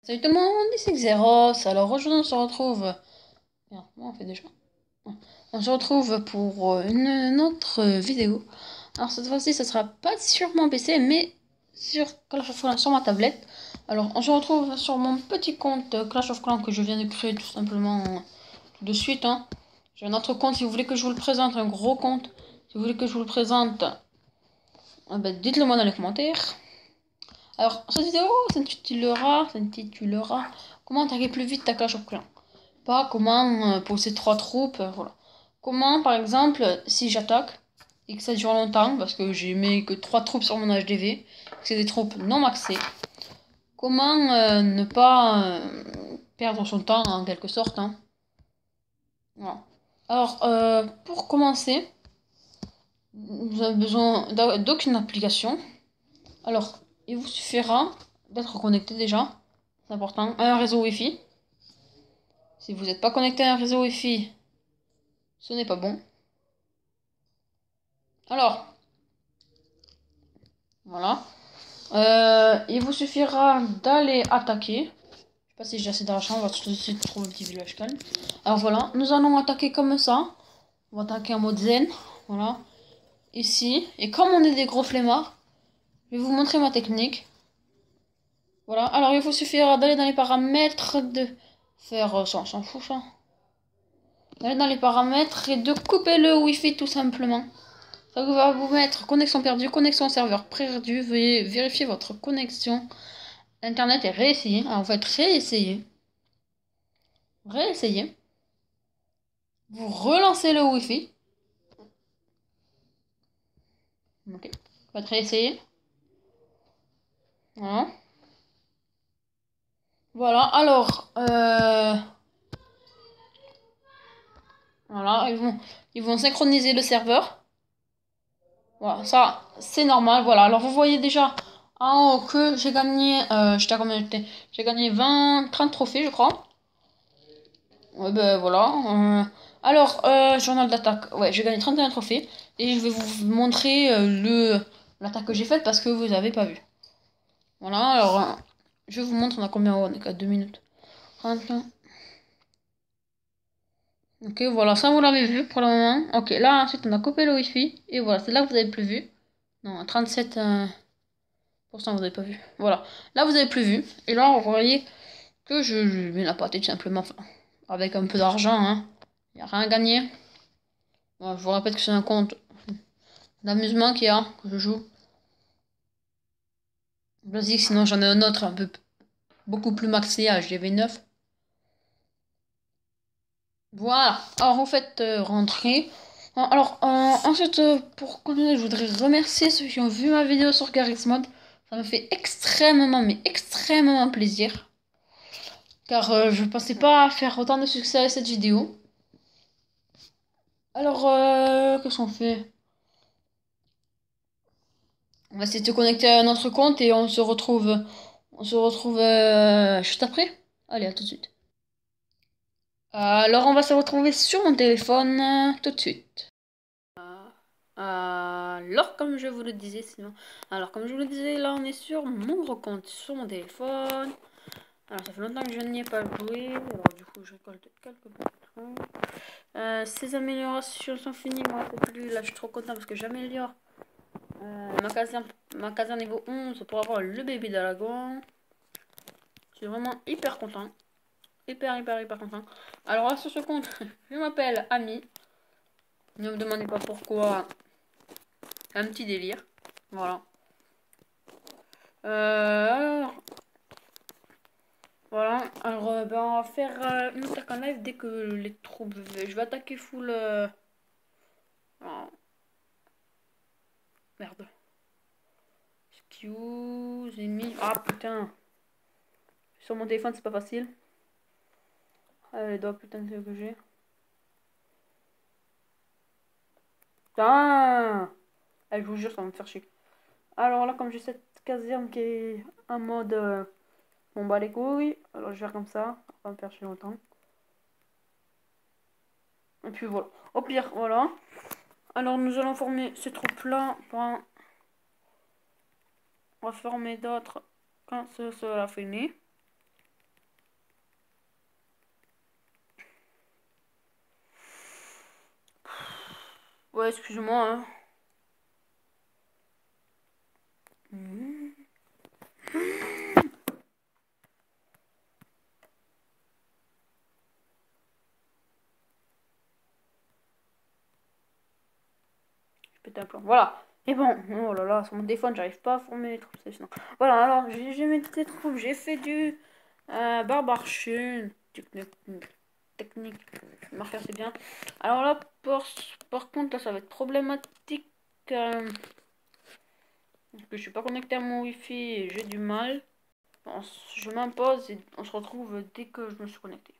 Salut tout le monde, ici Xeros. Alors aujourd'hui on se retrouve. Merde, comment on fait déjà? On se retrouve pour une autre vidéo. Alors cette fois-ci, ça sera pas sur mon PC, mais sur Clash of Clans, sur ma tablette. Alors on se retrouve sur mon petit compte Clash of Clans que je viens de créer tout simplement tout de suite. Hein. J'ai un autre compte si vous voulez que je vous le présente, un gros compte. Si vous voulez que je vous le présente, ben, dites-le moi dans les commentaires. Alors cette vidéo s'intitulera comment attaquer plus vite ta Clash of Clans. Pas comment poser trois troupes, voilà. Comment, par exemple, si j'attaque et que ça dure longtemps, parce que j'ai mis que trois troupes sur mon HDV, que c'est des troupes non maxées, comment ne pas perdre son temps en quelque sorte. Hein. Voilà. Alors, pour commencer, vous avez besoin d'aucune application. Alors, il vous suffira d'être connecté déjà, c'est important, à un réseau Wi-Fi. Si vous n'êtes pas connecté à un réseau Wi-Fi, ce n'est pas bon. Alors, voilà. Il vous suffira d'aller attaquer. Je sais pas si j'ai assez d'argent, on va tout de suite trouver un petit village calme. Alors voilà, nous allons attaquer comme ça. On va attaquer en mode zen. Voilà. Ici. Et comme on est des gros flemmards, je vais vous montrer ma technique. Voilà. Alors il vous suffira d'aller dans les paramètres de faire ça, on s'en fout ça. D'aller dans les paramètres et de couper le wifi tout simplement. Ça va vous mettre connexion perdue, connexion serveur perdu. Veuillez vérifier votre connexion Internet et réessayer. En fait, réessayer. Réessayer. Vous relancez le Wi-Fi. Ok. Vous réessayer. Voilà. Voilà. Alors, voilà, ils vont synchroniser le serveur. Voilà, ça, c'est normal. Voilà. Alors, vous voyez déjà en haut que j'ai gagné, j'étais à combien j'étais? J'ai gagné 30 trophées, je crois. Ouais, ben voilà. Alors, journal d'attaque. Ouais, j'ai gagné 31 trophées. Et je vais vous montrer l'attaque que j'ai faite parce que vous n'avez pas vu. Voilà, alors, je vous montre, on a combien? On est qu'à 2 minutes. 31. Ok, voilà, ça vous l'avez vu pour le moment. Ok, là, ensuite, on a coupé le Wi-Fi. Et voilà, c'est là que vous avez plus vu. Non, 37 vous n'avez pas vu. Voilà, là, vous avez plus vu. Et là, vous voyez que je mets la pâté tout simplement. Enfin, avec un peu d'argent, hein. Il n'y a rien à gagner. Bon, je vous répète que c'est un compte d'amusement qu'il y a, que je joue. Basique, sinon j'en ai un autre un peu beaucoup plus maxé à GV9. Voilà, alors vous faites rentrer. Alors, ensuite, pour continuer, je voudrais remercier ceux qui ont vu ma vidéo sur Garry's Mod. Ça me fait extrêmement, mais extrêmement plaisir. Car je pensais pas faire autant de succès avec cette vidéo. Alors, qu'est-ce qu'on fait? On va essayer de se connecter à notre compte et on se retrouve juste après. Allez, à tout de suite. Alors, on va se retrouver sur mon téléphone tout de suite. Alors, comme je vous le disais, sinon. Alors, comme je vous le disais, là, on est sur mon gros compte sur mon téléphone. Alors, ça fait longtemps que je n'y ai pas joué. Alors, du coup, je récolte quelques points. Ces améliorations sont finies. Moi, plus. Là, je suis trop content parce que j'améliore ma caserne niveau 11 pour avoir le bébé d'Alagon. Je suis vraiment hyper content. Hyper, hyper, hyper content. Alors, là, sur ce compte, je m'appelle Ami. Ne me demandez pas pourquoi. Un petit délire. Voilà. Alors, voilà. Alors, ben, on va faire une attaque en live dès que les troupes. Je vais attaquer full. Oh, merde. Excuse me. Ah putain. Sur mon téléphone, c'est pas facile. Ah, les doigts, putain, c'est ce que j'ai. Putain. Ah, je vous jure, ça va me faire chier. Alors là, comme j'ai cette caserne qui est en mode. Bon, bah les couilles. Alors, je vais faire comme ça. Ça va me faire chier longtemps. Et puis voilà. Au pire, voilà. Alors, nous allons former ces troupes-là. On va former d'autres quand ce sera fini. Ouais, excuse-moi, hein. Mmh. Je pète un plomb. Voilà. Et bon, oh là là, sur mon téléphone, j'arrive pas à former les troupes. Voilà, alors, j'ai mis des troupes, j'ai fait du barbare technique, marqueur c'est bien. Alors là, par contre, là, ça va être problématique. Parce que je suis pas connecté à mon wifi et j'ai du mal. Je m'impose et on se retrouve dès que je me suis connecté.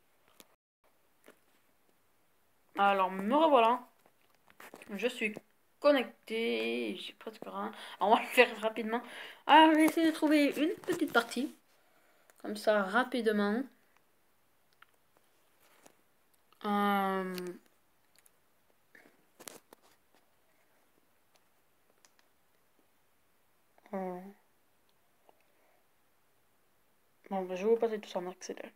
Alors, me revoilà. Je suis connecté. J'ai presque rien. Alors, on va le faire rapidement. Alors, je vais essayer de trouver une petite partie. Comme ça, rapidement. Euh... Bon, bah, je vais vous passer tout ça en accéléré.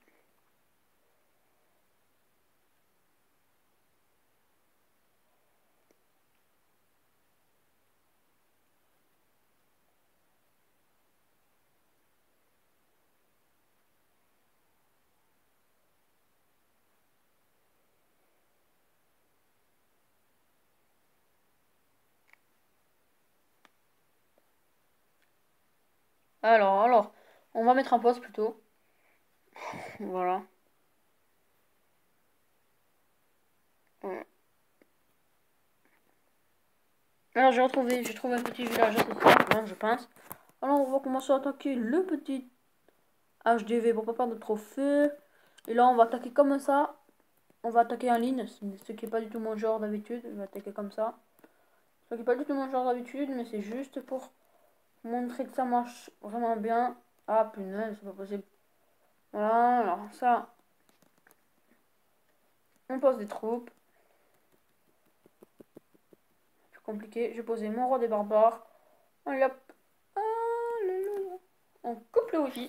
Alors, on va mettre en pause plutôt. Voilà. Alors, j'ai trouvé un petit village assez simple, je pense. Alors, on va commencer à attaquer le petit HDV pour pas perdre de trophée. Et là, on va attaquer comme ça. On va attaquer en ligne, ce qui n'est pas du tout mon genre d'habitude. On va attaquer comme ça. Ce qui n'est pas du tout mon genre d'habitude, mais c'est juste pour montrer que ça marche vraiment bien. Ah punaise, c'est pas possible. Voilà, alors ça, on pose des troupes. Plus compliqué, j'ai posé mon roi des barbares. Allez hop. Alléluia. On coupe le wifi.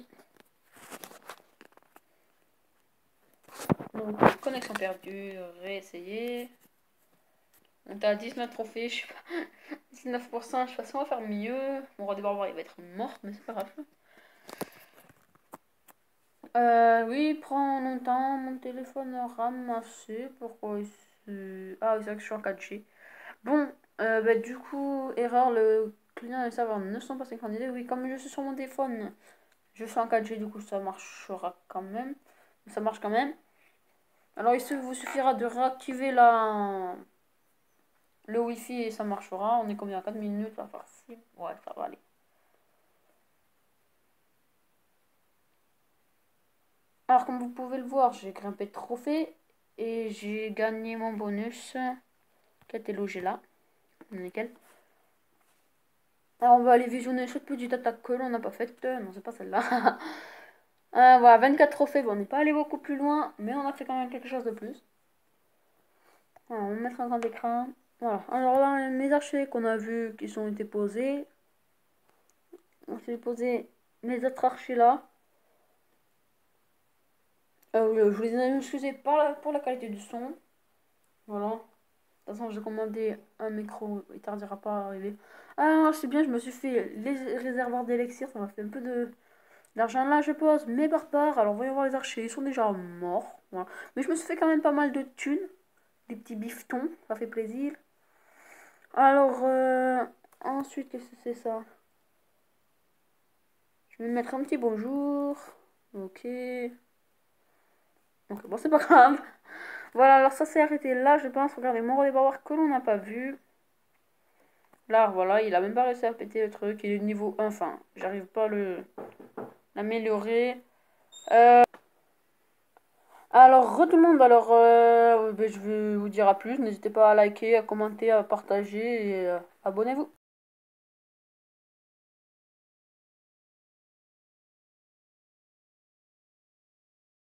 Donc, connexion perdue, réessayer. On est à 19 trophées, je sais pas. 19%, je sais pas si on va faire mieux. Mon roi des barbares, il va être mort, mais c'est pas grave. Oui, il prend longtemps. Mon téléphone a ramassé. Pourquoi Ah oui, c'est vrai que je suis en 4G. Bon, bah, du coup, erreur, le client et le serveur ne sont pas synchronisés. Oui, comme je suis sur mon téléphone, je suis en 4G, du coup, ça marchera quand même. Ça marche quand même. Alors, vous suffira de réactiver le Wi-Fi et ça marchera. On est combien? 4 minutes, ça va faire 6. Ouais, ça va aller. Alors, comme vous pouvez le voir, j'ai grimpé de trophée et j'ai gagné mon bonus qui a été logé là. Nickel. Alors, on va aller visionner cette petite attaque que l'on n'a pas faite. Non, c'est pas celle-là. Voilà, 24 trophées. Bon, on n'est pas allé beaucoup plus loin, mais on a fait quand même quelque chose de plus. Voilà, on va mettre un grand écran. Voilà. Alors là, mes archers qu'on a vus qui sont été posés. On s'est posé mes autres archers là. Je vous les ai excusés pour la qualité du son. Voilà. De toute façon, j'ai commandé un micro, il tardera pas à arriver. Ah, c'est bien, je me suis fait les réservoirs d'élixir, ça m'a fait un peu d'argent. Là, je pose mes barbares. Alors, voyons voir les archers, ils sont déjà morts. Voilà. Mais je me suis fait quand même pas mal de thunes. Des petits bifetons, ça fait plaisir. Alors, ensuite, qu'est-ce que c'est ça? Je vais mettre un petit bonjour. Ok. Donc, bon, c'est pas grave. Voilà, alors ça s'est arrêté là, je pense. Regardez, mon roi des barbares que l'on n'a pas vu. Là, voilà, il a même pas réussi à péter le truc. Il est niveau 1. Enfin, j'arrive pas à l'améliorer. Alors, tout le monde, alors, ben, je vais vous dire à plus. N'hésitez pas à liker, à commenter, à partager et abonnez-vous.